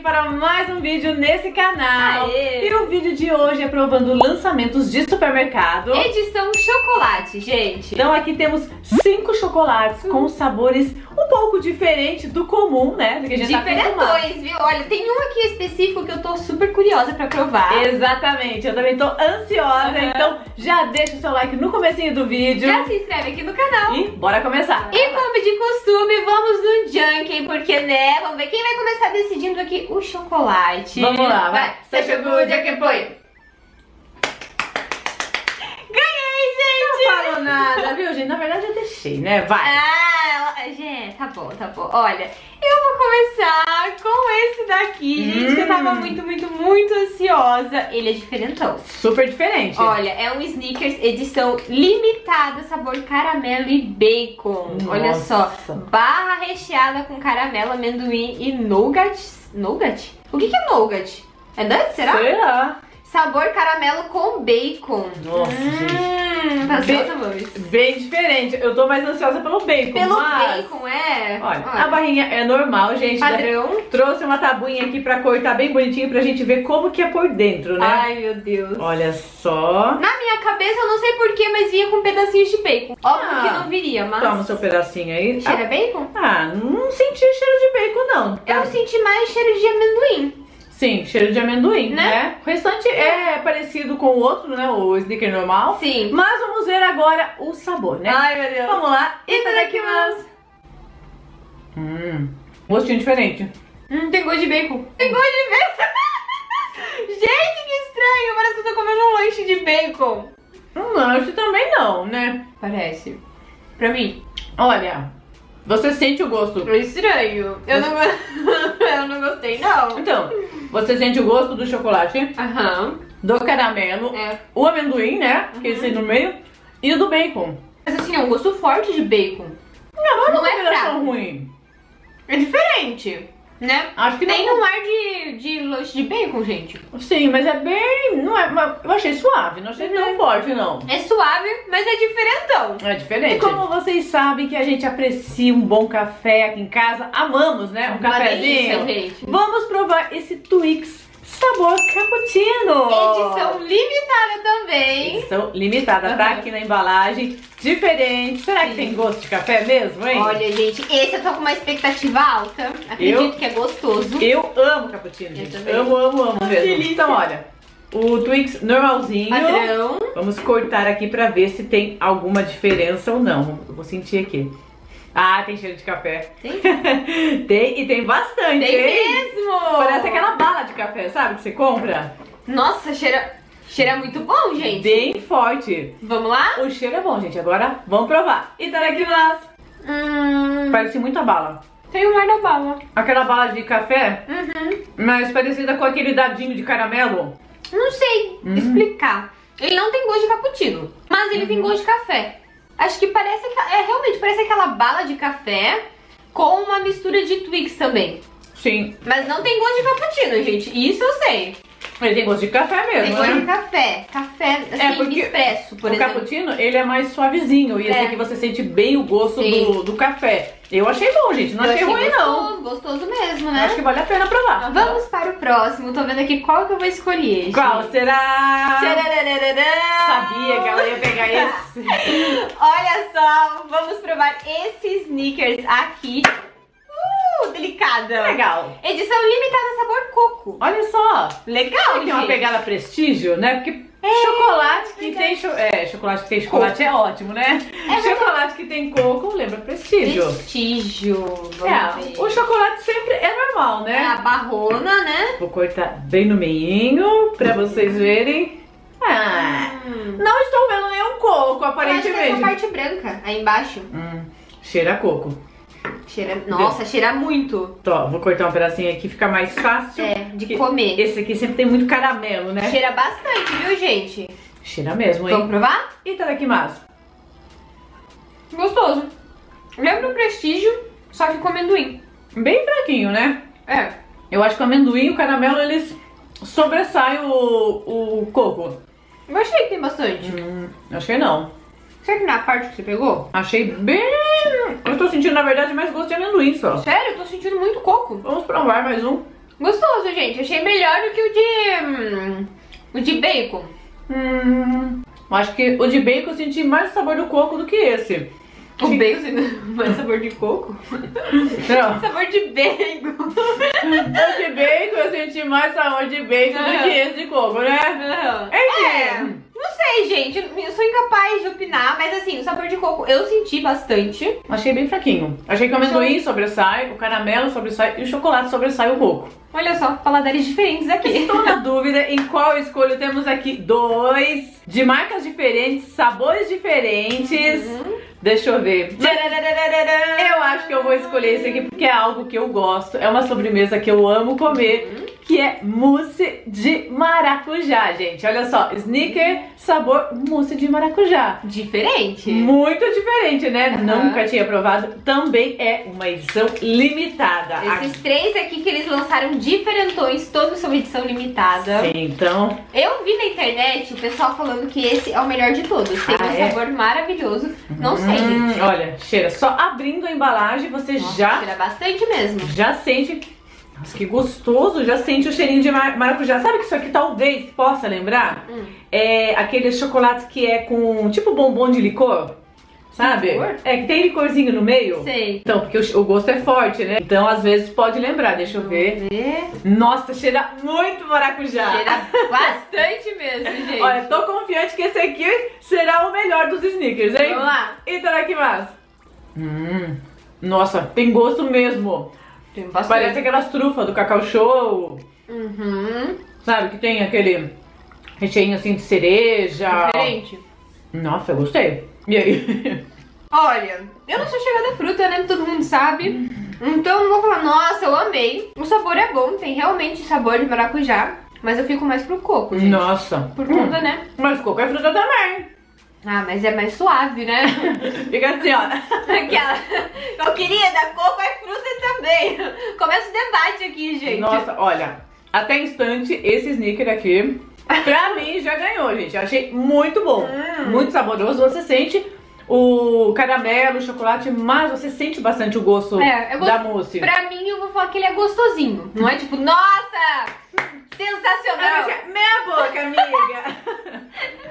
para mais um vídeo nesse canal. Aê. E o vídeo de hoje é provando lançamentos de supermercado. Edição chocolate, gente. Então aqui temos 5 chocolates com sabores um pouco diferentes do comum, né? Do que a gente tá acostumado. Diferentões, viu? Olha, tem um aqui específico que eu tô super curiosa pra provar. Exatamente, eu também tô ansiosa, então já deixa o seu like no comecinho do vídeo. Já se inscreve aqui no canal. E bora começar. E como de costume, vamos no Junkin, porque né, vamos ver quem vai começar decidindo aqui o chocolate. Vamos lá, vai. Seja good, Junkin põe. Ganhei, gente! Não falo nada, viu, gente? Na verdade eu deixei, né? Vai. Gente, tá bom. Olha, eu vou começar com esse daqui, gente, que eu tava muito ansiosa. Ele é diferentão. Super diferente. Olha, é um Snickers edição limitada, sabor caramelo e bacon. Nossa. Olha só, barra recheada com caramelo, amendoim e nougat. Nougat? O que é nougat? É doce, será? Sei lá. Sabor caramelo com bacon. Nossa, gente. Tá Bem- ansiosa, amores? Bem diferente. Eu tô mais ansiosa pelo bacon. Pelo mas... bacon, é? Olha, a barrinha é normal, gente. Padrão. Trouxe uma tabuinha aqui pra cortar bem bonitinho pra gente ver como que é por dentro, né? Ai, meu Deus. Olha só. Na minha cabeça, eu não sei porquê, mas vinha com pedacinhos de bacon. Óbvio Ah, que não viria, mas... Toma o seu pedacinho aí. Cheira bacon? Não senti cheiro de bacon, não. Eu senti mais cheiro de amendoim. Sim, cheiro de amendoim, Né? né? O restante é parecido com o outro, né? O Snicker normal. Sim. Mas vamos ver agora o sabor, né? Ai, meu Deus. Vamos lá. Itadakimasu. Gostinho diferente. Tem gosto de bacon. Tem gosto de bacon. Gente, que estranho. Parece que eu tô comendo um lanche de bacon. Lanche também não, né? Parece. Pra mim. Olha, você sente o gosto. É estranho. Eu não gostei, não. Então, você sente o gosto do chocolate, Aham. do caramelo, É. o amendoim, né? Que esse aí no meio, e o do bacon. Mas assim, é um gosto forte de bacon. Não é combinação fraco. ruim. É diferente, né? Acho que Tem não. um ar de lanche de bacon, gente. Sim, mas é bem. Não é, eu achei suave, não achei tão forte, não. É suave, mas é diferentão. É diferente. E E como vocês sabem que a gente aprecia um bom café aqui em casa, amamos, né? Um Uma cafezinho. delícia, gente. Vamos provar esse Twix sabor cappuccino. Edição limitada também. Edição limitada, tá aqui na embalagem. Diferente. Será que Sim. tem gosto de café mesmo, hein? Olha, gente, esse eu tô com uma expectativa alta. Acredito que é gostoso. Eu amo cappuccino, gente. também. Amo mesmo. delícia. Então, olha, o Twix normalzinho. Padrão. Vamos cortar aqui pra ver se tem alguma diferença ou não. Eu vou sentir aqui. Ah, tem cheiro de café. Tem? Tem, e tem bastante, Tem hein? mesmo! Parece aquela bala de café, sabe? Que você compra. Nossa, cheira muito bom, gente. Bem forte. Vamos lá? O cheiro é bom, gente. Agora vamos provar. Itadakimasu. Parece muita bala. Tem um ar da bala. Aquela bala de café, Uhum. mas parecida com aquele dadinho de caramelo. Não sei explicar. Ele não tem gosto de cappuccino, mas ele tem gosto de café. Acho que parece realmente parece aquela bala de café com uma mistura de Twix também. Sim. Mas não tem gosto de cappuccino, gente. Isso eu sei. Ele tem gosto de café mesmo, Tem gosto né? de café. Café, assim, porque expresso, por o exemplo. cappuccino, ele é mais suavezinho. E esse É. aqui você sente bem o gosto Sim. do café. Eu achei bom, gente. Não Eu achei ruim, não. gostoso mesmo, Eu né? acho que vale a pena provar. Vamos para o próximo. Tô vendo aqui qual que eu vou escolher, gente. Qual será? Tchararararã. Sabia que ela ia pegar esse. Olha só, vamos provar esse Snickers aqui. Delicada. Legal. Edição limitada sabor coco. Olha só. Legal, Tem uma gente. pegada prestígio, né? Porque chocolate que tem chocolate que tem chocolate é ótimo, né? Chocolate que tem coco lembra prestígio. Prestígio. Vamos ver. O chocolate sempre é normal, É a né? barrona, né? Vou cortar bem no meinho pra vocês verem. Não estou vendo nenhum coco, Eu acho que essa aparentemente. parte branca, aí embaixo. Cheira a coco. Nossa, cheira muito. Tó, vou cortar um pedacinho aqui, fica mais fácil. De comer. Esse aqui sempre tem muito caramelo, né? Cheira bastante, viu, gente? Cheira mesmo, hein? Vamos provar? Itadakimasu. Gostoso. Lembra o prestígio, só que com amendoim. Bem fraquinho, né? É. Eu acho que o amendoim e o caramelo, eles sobressaem o coco. Eu achei que tem bastante. Achei não. Será que na parte que você pegou? Achei bem... Eu tô sentindo, na verdade, mais gosto de amendoim só. Sério, eu tô sentindo muito coco. Vamos provar mais um. Gostoso, gente. Achei melhor do que o de bacon. Acho que o de bacon eu senti mais o sabor do coco do que esse. O bacon mais sabor de coco? Não. Sabor de bacon. O de bacon eu senti mais sabor de bacon do que esse de coco, né? Enfim. Não sei, gente. Eu sou incapaz de opinar, mas assim, o sabor de coco eu senti bastante. Achei bem fraquinho. Achei que o amendoim sobressai, o caramelo sobressai e o chocolate sobressai o coco. Olha só, paladares diferentes aqui. Estou na dúvida em qual escolho. Temos aqui 2 de marcas diferentes, sabores diferentes. Deixa eu ver. Eu acho que eu vou escolher esse aqui porque é algo que eu gosto. É uma sobremesa que eu amo comer, que é mousse de maracujá, gente. Olha só, Snicker sabor mousse de maracujá. Diferente. Muito diferente, né? Nunca tinha provado. Também é uma edição limitada. Esses 3 aqui que eles lançaram diferentões, todos são edição limitada. Sim, então... Eu vi na internet o pessoal falando que esse é o melhor de todos. Tem um sabor maravilhoso. Não sei, gente. Olha, cheira. Só abrindo a embalagem você Cheira bastante mesmo. já sente... Nossa, que gostoso. Já sente o cheirinho de maracujá. Sabe que isso aqui talvez possa lembrar? É aqueles chocolates que é com tipo bombom de licor. Sabe? Licor? É, que tem licorzinho no meio. Sei. Então, porque o gosto é forte, né? Então, às vezes, pode lembrar. Deixa eu ver. Nossa, cheira muito maracujá. Cheira bastante mesmo, gente. Olha, tô confiante que esse aqui será o melhor dos Snickers, hein? Vamos lá. Itadakimasu. Nossa, tem gosto mesmo. Tem bastante. Parece aquelas trufas do Cacau Show. Sabe, que tem aquele recheio assim de cereja. Diferente. Nossa, eu gostei. E aí? Olha, eu não sou chegada a fruta, né? Todo mundo sabe. Então não vou falar, nossa, eu amei. O sabor é bom, tem realmente sabor de maracujá. Mas eu fico mais pro coco, gente. Nossa. Por conta, né? Mas coco é fruta também. Ah, mas é mais suave, né? Fica assim, ó. Aquela. Eu queria dar coco é fruta também. Começa o debate aqui, gente. Nossa, olha. Até instante, esse Snicker aqui, pra mim, já ganhou, gente. Eu achei muito bom. Muito saboroso. Você sente o caramelo, o chocolate, mas você sente bastante o gosto da mousse. Pra mim, eu vou falar que ele é gostosinho. Não é tipo, nossa, sensacional. Meia boca, amiga.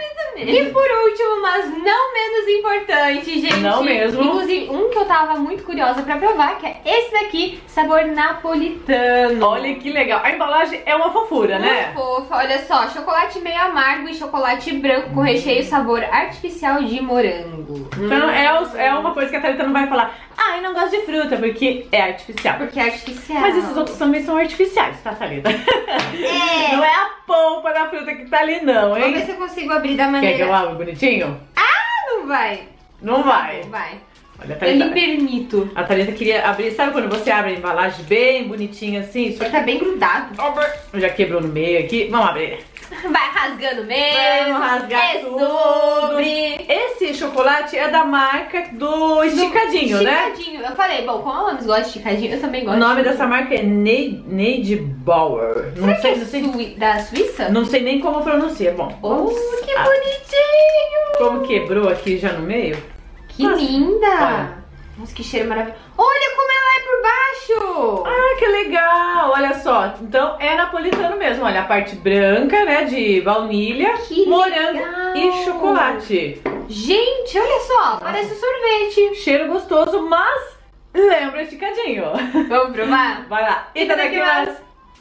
E por último, mas não menos importante, gente. Não mesmo. Inclusive, um que eu tava muito curiosa pra provar, que é esse daqui, sabor napolitano. Olha que legal. A embalagem é uma fofura, né? Fofa, olha só, chocolate meio amargo e chocolate branco com recheio sabor artificial de morango. Então é uma coisa que a Thalita não vai falar, eu não gosto de fruta, porque é artificial. Porque é artificial. Mas esses outros também são artificiais, tá, Thalita? Não é a polpa da fruta que tá ali não, hein? Vamos ver se eu consigo abrir da maneira... Quer que eu abra bonitinho? Não vai. Não vai. Não vai. Olha, a Eu Thalita, me permito. a Thalita queria abrir, sabe quando você abre a embalagem bem bonitinha assim? Só Ele tá bem grudado. já quebrou no meio aqui. Vamos abrir. Vai rasgando mesmo. Vamos rasgar é tudo. sobre. Esse chocolate é da marca do Esticadinho, né? Esticadinho. Eu falei, bom, como a Mames gosta de esticadinho, eu também gosto. O nome dessa marca é Neide Bauer. Não sei, não sei. Da Suíça? Não sei nem como pronuncia. Bom, Oh, vamos- que bonitinho! como quebrou aqui já no meio. Que Nossa, linda! olha. Nossa, que cheiro maravilhoso. Olha como ela é por baixo! Ah, que legal! Olha só. Então é napolitano mesmo. Olha a parte branca, né? De baunilha, Que morango legal. e chocolate. Gente, olha só, parece um sorvete. Cheiro gostoso, mas lembra esticadinho. Vamos provar? Vai lá. Itadakimasu.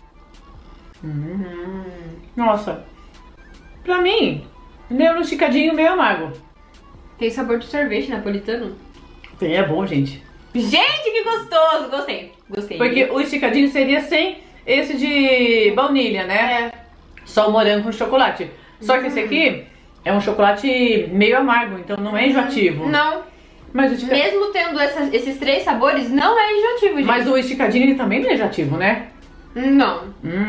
Nossa. Pra mim, lembra um esticadinho meio amargo. Tem sabor de sorvete napolitano. Tem, é bom, gente. Gente, que gostoso! Gostei. Gostei. Porque o esticadinho seria sem esse de baunilha, né? Só o morango com chocolate. Só que esse aqui é um chocolate meio amargo, então não é enjoativo. Não. Mas o esticadinho, Mesmo tendo esses 3 sabores, não é enjoativo, gente. mas o esticadinho ele também não é enjoativo, né? Não.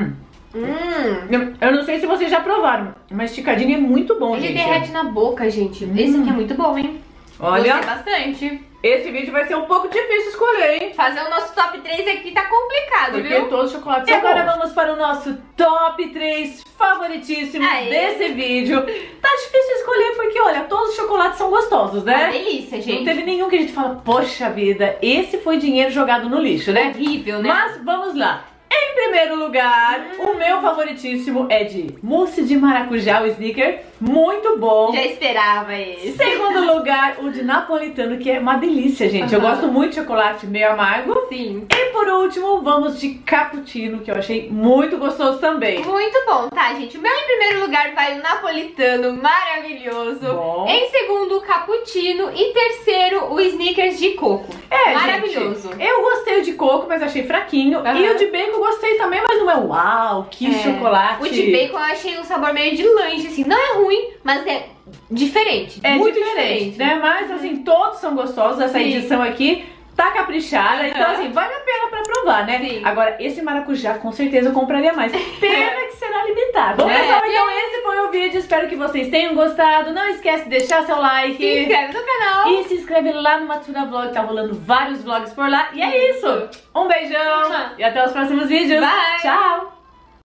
Eu não sei se vocês já provaram, mas esticadinho é muito bom, Ele gente. derrete na boca, gente. Esse aqui é muito bom, hein? Olha, Gostei bastante. esse vídeo vai ser um pouco difícil escolher, hein? Fazer o nosso top 3 aqui tá complicado, Porque viu? todos os chocolates E são agora bons. Vamos para o nosso top 3 favoritíssimos Aê. desse vídeo. Tá difícil escolher porque, olha, todos os chocolates são gostosos, Uma né? delícia, Não gente. teve nenhum que a gente fala, poxa vida, esse foi dinheiro jogado no lixo, né? Horrível, né? Mas vamos lá. Em primeiro lugar, o meu favoritíssimo é de mousse de maracujá, o Snicker, muito bom. Já esperava esse. Segundo lugar, o de napolitano, que é uma delícia, gente. Eu gosto muito de chocolate meio amargo. Sim. E por último, vamos de cappuccino, que eu achei muito gostoso também. Muito bom, tá, gente? O meu em primeiro lugar vai o napolitano, maravilhoso. Bom. Em segundo, o cappuccino. E terceiro, o Snickers de coco. Maravilhoso. Gente, eu gostei de coco, mas achei fraquinho. E o de bacon eu gostei também, mas não é uau, que chocolate. O de bacon eu achei um sabor meio de lanche, assim. Não é ruim, mas é diferente. É muito diferente, né? Mas assim, todos são gostosos. Essa edição aqui tá caprichada, então assim, vale a pena pra provar, né? Sim. Agora, esse maracujá com certeza eu compraria mais. Pena que será limitado. Bom, pessoal, então esse foi o vídeo. Espero que vocês tenham gostado. Não esquece de deixar seu like. Se inscreve no canal. E se inscreve lá no Matsura Vlog, tá rolando vários vlogs por lá. E é isso. Um beijão e até os próximos vídeos. Bye. Tchau.